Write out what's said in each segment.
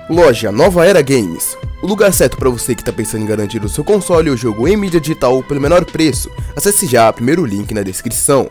Loja Nova Era Games, o lugar certo para você que está pensando em garantir o seu console ou jogo em mídia digital pelo menor preço. Acesse já o primeiro link na descrição.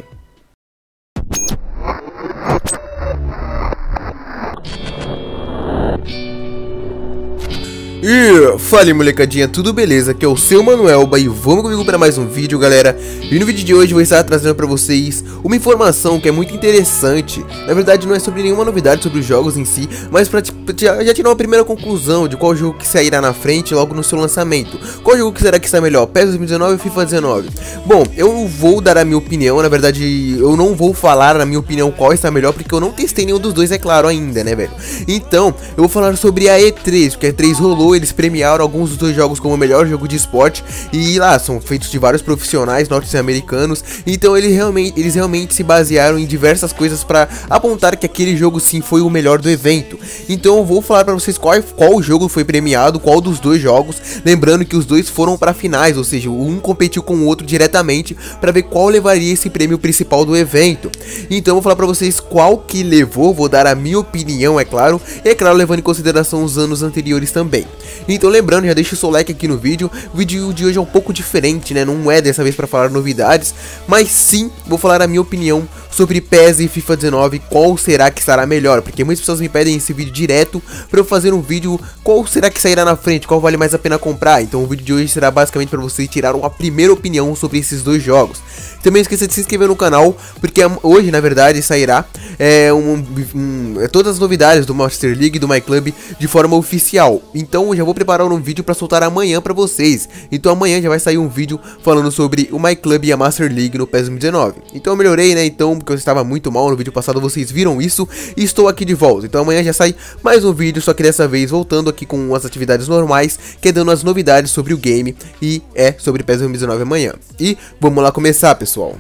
E fala aí, molecadinha, tudo beleza? Aqui é o seu Manuelba e vamos comigo para mais um vídeo, galera. E no vídeo de hoje eu vou estar trazendo para vocês uma informação que é muito interessante. Na verdade não é sobre nenhuma novidade sobre os jogos em si, mas para já tirar uma primeira conclusão de qual jogo que sairá na frente logo no seu lançamento. Qual jogo que será que está melhor, PES 2019 ou FIFA 19? Bom, eu vou dar a minha opinião, na verdade eu não vou falar na minha opinião qual está melhor, porque eu não testei nenhum dos dois, é claro, ainda, né, velho? Então, eu vou falar sobre a E3, porque a E3 rolou. Eles premiaram alguns dos dois jogos como o melhor jogo de esporte e lá são feitos de vários profissionais norte-americanos, então eles realmente se basearam em diversas coisas para apontar que aquele jogo sim foi o melhor do evento. Então eu vou falar para vocês qual jogo foi premiado, qual dos dois jogos, lembrando que os dois foram para finais, ou seja, um competiu com o outro diretamente para ver qual levaria esse prêmio principal do evento. Então eu vou falar para vocês qual que levou, vou dar a minha opinião, é claro, levando em consideração os anos anteriores também. Então lembrando, já deixa o seu like aqui no vídeo. O vídeo de hoje é um pouco diferente, né? Não é dessa vez para falar novidades, mas sim vou falar a minha opinião sobre PES e FIFA 19, qual será que estará melhor, porque muitas pessoas me pedem esse vídeo direto para eu fazer um vídeo qual será que sairá na frente, qual vale mais a pena comprar. Então o vídeo de hoje será basicamente para vocês tirar uma primeira opinião sobre esses dois jogos. Também não esqueça de se inscrever no canal, porque hoje na verdade sairá todas as novidades do Master League e do MyClub de forma oficial. Então eu já vou preparar um vídeo para soltar amanhã para vocês. Então amanhã já vai sair um vídeo falando sobre o MyClub e a Master League no PES 2019. Então eu melhorei, né? Então, porque eu estava muito mal no vídeo passado, vocês viram isso e estou aqui de volta. Então amanhã já sai mais um vídeo, só que dessa vez voltando aqui com as atividades normais, que é dando as novidades sobre o game e sobre PES 2019 amanhã. E vamos lá começar, pessoal.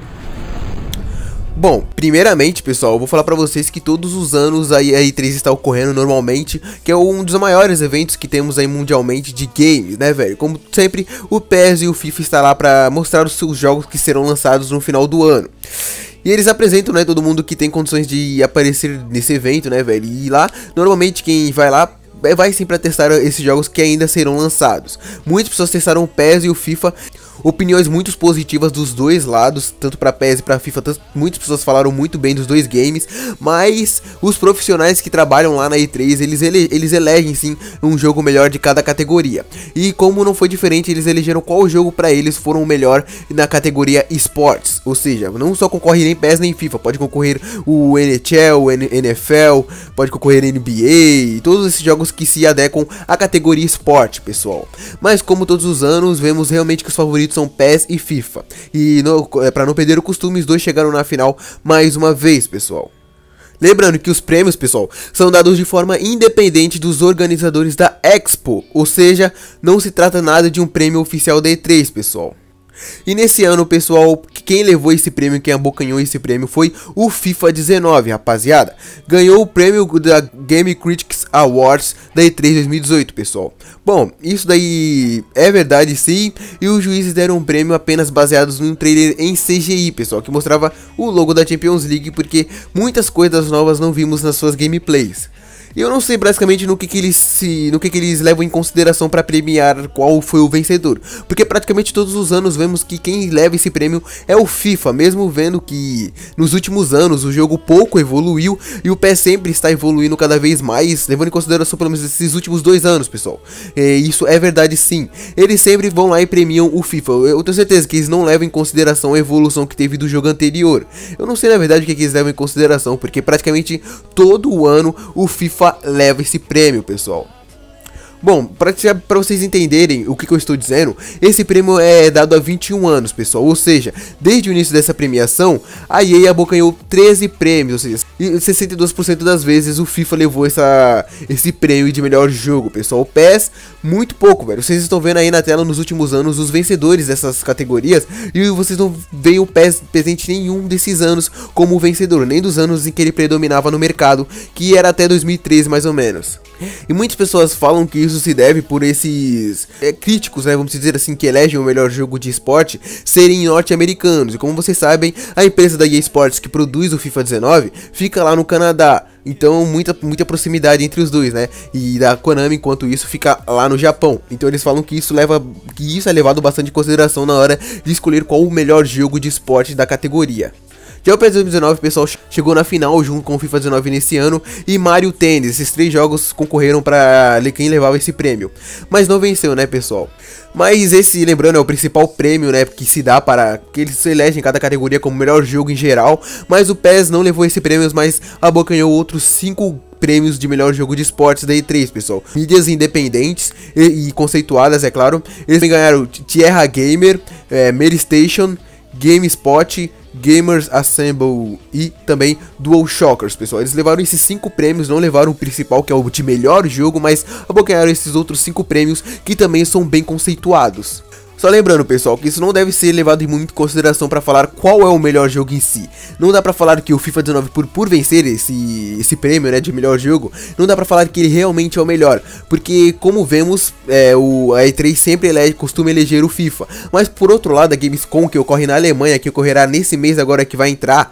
Bom, primeiramente, pessoal, eu vou falar pra vocês que todos os anos a E3 está ocorrendo normalmente, que é um dos maiores eventos que temos aí mundialmente de games, né, velho? Como sempre, o PES e o FIFA está lá pra mostrar os seus jogos que serão lançados no final do ano. E eles apresentam, né, todo mundo que tem condições de aparecer nesse evento, né, velho? E lá, normalmente quem vai lá vai sim pra testar esses jogos que ainda serão lançados. Muitas pessoas testaram o PES e o FIFA. Opiniões muito positivas dos dois lados, tanto para PES e para FIFA, muitas pessoas falaram muito bem dos dois games, mas os profissionais que trabalham lá na E3, eles elegem sim um jogo melhor de cada categoria. E como não foi diferente, eles elegeram qual jogo para eles foram o melhor na categoria Esports, ou seja, não só concorre nem PES nem FIFA, pode concorrer o NHL, o NFL, pode concorrer NBA, e todos esses jogos que se adequam à categoria Esporte, pessoal. Mas como todos os anos, vemos realmente que os favoritos são PES e FIFA. E para não perder o costume, os dois chegaram na final mais uma vez, pessoal. Lembrando que os prêmios, pessoal, são dados de forma independente dos organizadores da Expo. Ou seja, não se trata nada de um prêmio oficial da E3, pessoal. E nesse ano, pessoal, quem levou esse prêmio, quem abocanhou esse prêmio foi o FIFA 19, rapaziada. Ganhou o prêmio da Game Critics Awards da E3 2018, pessoal. Bom, isso daí é verdade sim, e os juízes deram um prêmio apenas baseados num trailer em CGI, pessoal, que mostrava o logo da Champions League, porque muitas coisas novas não vimos nas suas gameplays. E eu não sei basicamente no que eles levam em consideração para premiar qual foi o vencedor, porque praticamente todos os anos vemos que quem leva esse prêmio é o FIFA, mesmo vendo que nos últimos anos o jogo pouco evoluiu e o PES sempre está evoluindo cada vez mais, levando em consideração pelo menos esses últimos 2 anos, pessoal. Isso é verdade sim, eles sempre vão lá e premiam o FIFA. Eu tenho certeza que eles não levam em consideração a evolução que teve do jogo anterior. Eu não sei na verdade o que eles levam em consideração, porque praticamente todo ano o FIFA leva esse prêmio, pessoal. Bom, para vocês entenderem o que eu estou dizendo, esse prêmio é dado há 21 anos, pessoal. Ou seja, desde o início dessa premiação, a EA abocanhou 13 prêmios, ou seja, 62% das vezes o FIFA levou esse prêmio de melhor jogo, pessoal. O PES, muito pouco, velho. Vocês estão vendo aí na tela nos últimos anos os vencedores dessas categorias, e vocês não veem o PES presente nenhum desses anos como vencedor, nem dos anos em que ele predominava no mercado, que era até 2013 mais ou menos. E muitas pessoas falam que isso se deve por esses críticos, né, vamos dizer assim, que elegem o melhor jogo de esporte serem norte-americanos. E como vocês sabem, a empresa da EA Sports que produz o FIFA 19 fica lá no Canadá. Então muita proximidade entre os dois, né? E da Konami, enquanto isso, fica lá no Japão. Então eles falam que isso é levado bastante em consideração na hora de escolher qual o melhor jogo de esporte da categoria. Já o PES 2019, pessoal, chegou na final junto com o FIFA 19 nesse ano e Mario Tennis. Esses 3 jogos concorreram para quem levava esse prêmio, mas não venceu, né, pessoal? Mas esse, lembrando, é o principal prêmio, né, que se dá para que eles elegem cada categoria como melhor jogo em geral. Mas o PES não levou esse prêmio, mas abocanhou outros 5 prêmios de melhor jogo de esportes da E3, pessoal. Mídias independentes e conceituadas, é claro. Eles ganharam Tierra Gamer, Meristation, GameSpot, Gamers Assemble e também DualShockers, pessoal. Eles levaram esses 5 prêmios, não levaram o principal, que é o de melhor jogo, mas abocanharam esses outros 5 prêmios que também são bem conceituados. Só lembrando, pessoal, que isso não deve ser levado em muita consideração para falar qual é o melhor jogo em si. Não dá para falar que o FIFA 19, por vencer esse prêmio, né, de melhor jogo, não dá para falar que ele realmente é o melhor, porque como vemos, a E3 sempre costuma eleger o FIFA. Mas por outro lado, a Gamescom, que ocorre na Alemanha, que ocorrerá nesse mês agora que vai entrar,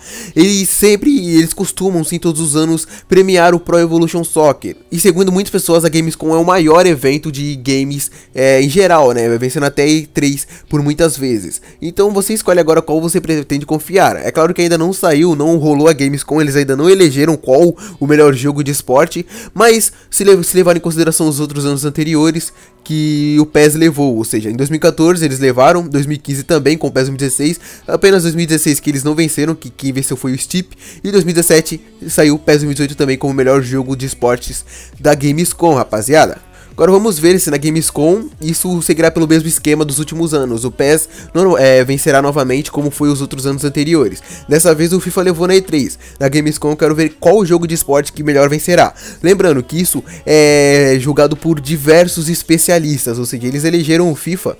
eles costumam sim todos os anos premiar o Pro Evolution Soccer. E segundo muitas pessoas, a Gamescom é o maior evento de games em geral, né, vencendo até E3 por muitas vezes. Então você escolhe agora qual você pretende confiar. É claro que ainda não saiu, não rolou a Gamescom, eles ainda não elegeram qual o melhor jogo de esporte, mas se levar em consideração os outros anos anteriores que o PES levou, ou seja, em 2014 eles levaram, 2015 também com o PES 2016, apenas 2016 que eles não venceram, que quem venceu foi o Steep, e 2017 saiu o PES 2018 também como o melhor jogo de esportes da Gamescom, rapaziada. Agora vamos ver se na Gamescom isso seguirá pelo mesmo esquema dos últimos anos. O PES vencerá novamente como foi os outros anos anteriores. Dessa vez o FIFA levou na E3. Na Gamescom eu quero ver qual jogo de esporte que melhor vencerá. Lembrando que isso é julgado por diversos especialistas, ou seja, eles elegeram o FIFA,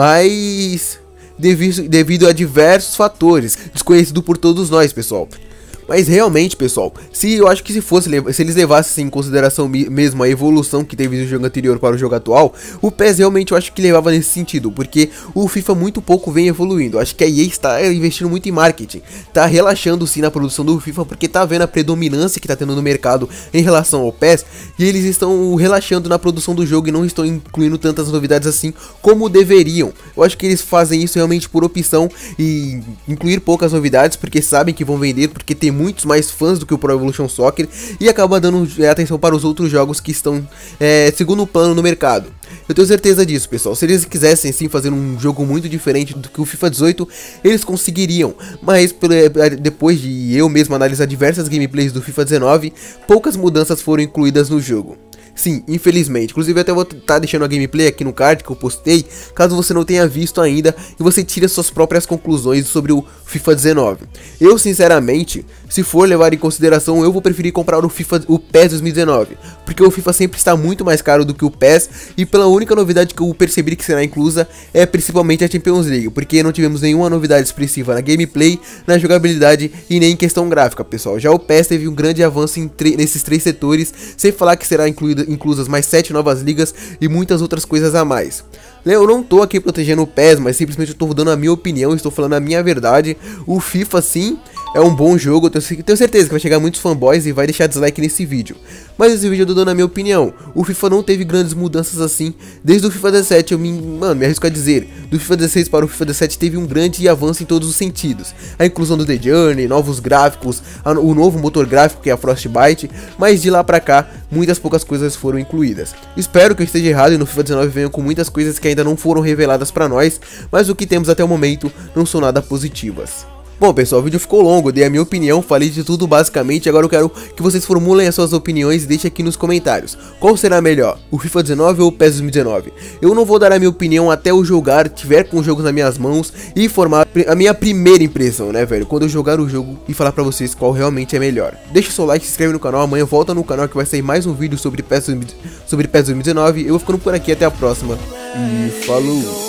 mas devido a diversos fatores, desconhecido por todos nós, pessoal. Mas realmente, pessoal, eu acho que se eles levassem em consideração mesmo a evolução que teve do jogo anterior para o jogo atual, o PES realmente eu acho que levava nesse sentido, porque o FIFA muito pouco vem evoluindo. Eu acho que a EA está investindo muito em marketing, está relaxando sim na produção do FIFA, porque está vendo a predominância que está tendo no mercado em relação ao PES, e eles estão relaxando na produção do jogo e não estão incluindo tantas novidades assim como deveriam. Eu acho que eles fazem isso realmente por opção e incluir poucas novidades, porque sabem que vão vender, porque tem muitos mais fãs do que o Pro Evolution Soccer, e acaba dando atenção para os outros jogos que estão segundo plano no mercado. Eu tenho certeza disso, pessoal. Se eles quisessem sim fazer um jogo muito diferente do que o FIFA 18, eles conseguiriam. Mas depois de eu mesmo analisar diversas gameplays do FIFA 19, poucas mudanças foram incluídas no jogo. Sim, infelizmente. Inclusive eu até vou estar deixando a gameplay aqui no card que eu postei, caso você não tenha visto ainda e você tire as suas próprias conclusões sobre o FIFA 19. Eu, sinceramente, se for levar em consideração, eu vou preferir comprar o PES 2019, porque o FIFA sempre está muito mais caro do que o PES, e pela única novidade que eu percebi que será inclusa é principalmente a Champions League, porque não tivemos nenhuma novidade expressiva na gameplay, na jogabilidade e nem em questão gráfica, pessoal. Já o PES teve um grande avanço nesses 3 setores, sem falar que será inclusas mais 7 novas ligas e muitas outras coisas a mais. Eu não tô aqui protegendo o PES, mas simplesmente eu tô dando a minha opinião, estou falando a minha verdade. O FIFA sim é um bom jogo, eu tenho certeza que vai chegar muitos fanboys e vai deixar dislike nesse vídeo. Mas esse vídeo eu tô dando a minha opinião. O FIFA não teve grandes mudanças assim desde o FIFA 17, me arrisco a dizer. Do FIFA 16 para o FIFA 17 teve um grande avanço em todos os sentidos. A inclusão do The Journey, novos gráficos, o novo motor gráfico que é a Frostbite, mas de lá pra cá, muitas poucas coisas foram incluídas. Espero que eu esteja errado e no FIFA 19 venham com muitas coisas que ainda não foram reveladas pra nós, mas o que temos até o momento não são nada positivas. Bom, pessoal, o vídeo ficou longo, dei a minha opinião, falei de tudo basicamente. Agora eu quero que vocês formulem as suas opiniões e deixem aqui nos comentários. Qual será melhor, o FIFA 19 ou o PES 2019? Eu não vou dar a minha opinião até eu jogar, tiver com o jogo nas minhas mãos e formar a minha primeira impressão, né, velho? Quando eu jogar o jogo e falar pra vocês qual realmente é melhor. Deixa o seu like, se inscreve no canal, amanhã volta no canal que vai sair mais um vídeo sobre PES 2019. Eu vou ficando por aqui, até a próxima e falou!